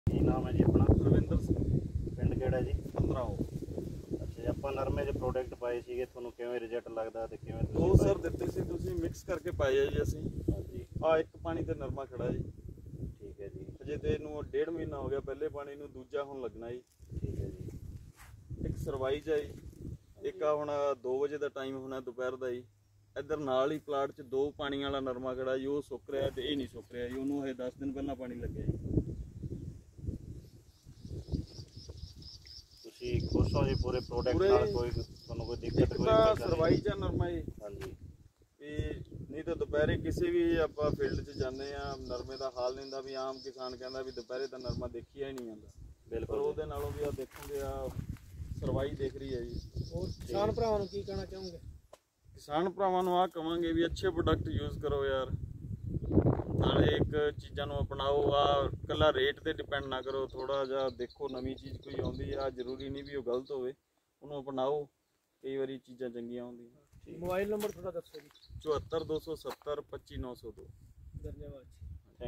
ਕੀ ਨਾਮ ਹੈ ਜੀ ਆਪਣਾ? ਰਵਿੰਦਰ ਸਿੰਘ, ਪਿੰਡ ਕਿਹੜਾ ਜੀ? 15 ਹੋ। ਅੱਛਾ ਜੀ, ਆਪਾਂ ਨਰਮੇ ਦੇ ਪ੍ਰੋਡਕਟ ਪਾਏ ਸੀਗੇ, ਤੁਹਾਨੂੰ ਕਿਵੇਂ ਰਿਜ਼ਲਟ ਲੱਗਦਾ ਤੇ ਕਿਵੇਂ ਦੋ ਤੁਸੀਂ ਸਰ ਦਿੱਤੇ ਸੀ ਤੁਸੀਂ, ਮਿਕਸ ਕਰਕੇ ਪਾਏ ਆ ਜੀ ਅਸੀਂ। ਹਾਂਜੀ, ਆ ਇੱਕ ਪਾਣੀ ਤੇ ਨਰਮਾ ਖੜਾ ਜੀ, ਠੀਕ ਹੈ ਜੀ, ਅਜੇ ਤੇ ਇਹਨੂੰ 1.5 ਮਹੀਨਾ ਹੋ ਗਿਆ ਪਹਿਲੇ ਪਾਣੀ ਨੂੰ, ਦੂਜਾ ਹੁਣ ਲੱਗਣਾ ਜੀ। ਠੀਕ ਹੈ ਜੀ। ਇੱਕ ਸਰਵਾਈ ਚ ਆਈ, ਇੱਕ ਆ ਹੁਣ 2 ਵਜੇ ਦਾ ਟਾਈਮ ਹੋਣਾ ਦੁਪਹਿਰ ਦਾ ਜੀ। ਇੱਧਰ ਨਾਲ ਹੀ ਪਲਾਟ 'ਚ 2 ਪਾਣੀ ਵਾਲਾ ਨਰਮਾ ਖੜਾ ਜੀ, ਉਹ ਸੁੱਕ ਰਿਹਾ ਤੇ ਇਹ ਨਹੀਂ ਸੁੱਕ ਰਿਹਾ ਜੀ, ਉਹਨੂੰ ਹਜੇ 10 ਦਿਨ ਪਹਿਲਾਂ ਪਾਣੀ ਲੱਗਿਆ ਜੀ। ਤੁਸੀਂ ਖੁਸ਼ ਹੋ ਜੀ ਪੂਰੇ ਪ੍ਰੋਡਕਟ ਪੂਰੇ ਨਾਲ? ਕੋਈ ਤੁਹਾਨੂੰ ਕੋਈ ਦਿੱਕਤ ਇੱਕ ਕੋਈ ਤਾਂ ਪਰੇਸ਼ਾਨੀ? ਸਰਵਾਈ ਚ ਨਰਮਾ ਜੀ, ਹਾਂਜੀ, ਵੀ ਨਹੀਂ ਤਾਂ ਦੁਪਹਿਰੇ ਕਿਸੇ ਵੀ ਆਪਾਂ ਫੀਲਡ 'ਚ ਜਾਂਦੇ ਆ, ਨਰਮੇ ਦਾ ਹਾਲ ਨਹੀਂ ਹੁੰਦਾ ਵੀ ਆਮ ਕਿਸਾਨ ਕਹਿੰਦਾ ਵੀ ਦੁਪਹਿਰੇ ਤਾਂ ਨਰਮਾ ਦੇਖਿਆ ਹੀ ਨਹੀਂ ਜਾਂਦਾ, ਪਰ ਬਿਲਕੁਲ ਉਹਦੇ ਨਾਲੋਂ ਵੀ ਆ ਦੇਖੋਗੇ ਆ ਸਰਵਾਈ ਦਿਖ ਰਹੀ ਹੈ ਜੀ। ਹੋਰ ਕਿਸਾਨ ਭਰਾਵਾਂ ਨੂੰ ਕੀ ਕਹਿਣਾ ਚਾਹੋਗੇ? ਕਿਸਾਨ ਭਰਾਵਾਂ ਨੂੰ ਆ ਕਵਾਂਗੇ ਵੀ ਅੱਛੇ ਪ੍ਰੋਡਕਟ ਯੂਜ਼ ਕਰੋ ਯਾਰ, ਨਾਲੇ ਇੱਕ ਚੀਜ਼ਾਂ ਨੂੰ ਅਪਣਾਓ, ਆ ਕੱਲਾ ਰੇਟ ਤੇ ਡਿਪੈਂਡ ਨਾ ਕਰੋ, ਥੋੜਾ ਜਿਹਾ ਦੇਖੋ ਨਵੀਂ ਚੀਜ਼ ਕੋਈ ਆਉਂਦੀ ਆ, ਜ਼ਰੂਰੀ ਨਹੀਂ ਵੀ ਉਹ ਗਲਤ ਹੋਵੇ, ਉਹਨੂੰ ਅਪਣਾਓ, ਕਈ ਵਾਰੀ ਚੀਜ਼ਾਂ ਚੰਗੀਆਂ ਆਉਂਦੀਆਂ। ਮੋਬਾਈਲ ਨੰਬਰ ਥੋੜਾ ਦੱਸੋ ਜੀ। 74 270 25 902। ਧੰਨਵਾਦ ਜੀ।